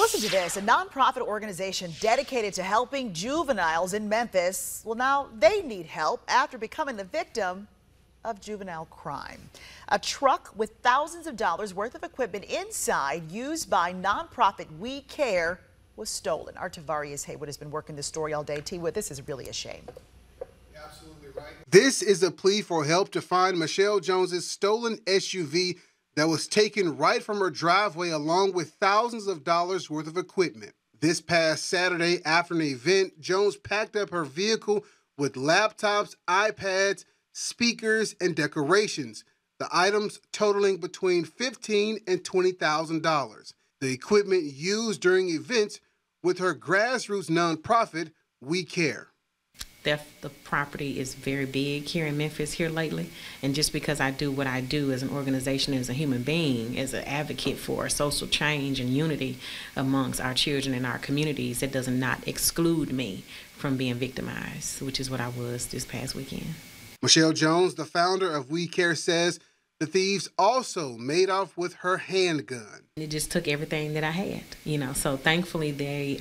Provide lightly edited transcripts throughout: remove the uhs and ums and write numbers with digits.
listen to this. A nonprofit organization dedicated to helping juveniles in Memphis. Well, now they need help after becoming the victim of juvenile crime. A truck with thousands of dollars worth of equipment inside used by nonprofit We Care was stolen. Our Tavarius Haywood has been working this story all day. T, with this is really a shame. Absolutely right. This is a plea for help to find Michelle Jones's stolen SUV that was taken right from her driveway along with thousands of dollars worth of equipment. This past Saturday after an event, Jones packed up her vehicle with laptops, iPads, speakers, and decorations, the items totaling between $15,000 and $20,000. The equipment used during events with her grassroots nonprofit, We Care. The property is very big here in Memphis here lately, and just because I do what I do as an organization, as a human being, as an advocate for social change and unity amongst our children and our communities, it does not exclude me from being victimized, which is what I was this past weekend. Michelle Jones, the founder of We Care, says the thieves also made off with her handgun. It just took everything that I had, so thankfully there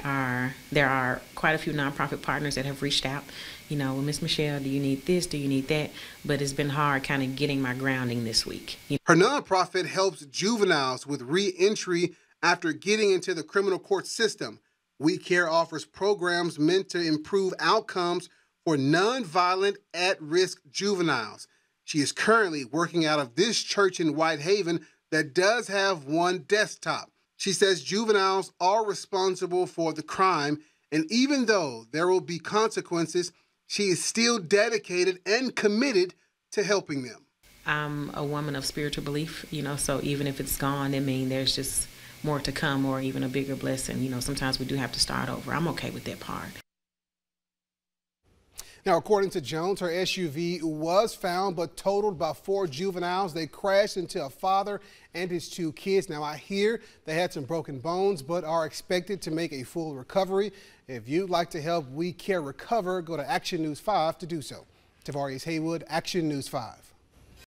are quite a few nonprofit partners that have reached out, well, Miss Michelle, do you need this, do you need that? But it's been hard kind of getting my grounding this week. Her nonprofit helps juveniles with re-entry after getting into the criminal court system. We Care offers programs meant to improve outcomes for nonviolent, at-risk juveniles. She is currently working out of this church in Whitehaven that does have one desktop. She says juveniles are responsible for the crime, and even though there will be consequences, she is still dedicated and committed to helping them. I'm a woman of spiritual belief, so even if it's gone, it means there's just more to come or even a bigger blessing. Sometimes we do have to start over. I'm okay with that part. Now, according to Jones, her SUV was found but totaled by 4 juveniles. They crashed into a father and his 2 kids. Now, I hear they had some broken bones but are expected to make a full recovery. If you'd like to help We Care recover, go to Action News 5 to do so. Tavarius Haywood, Action News 5.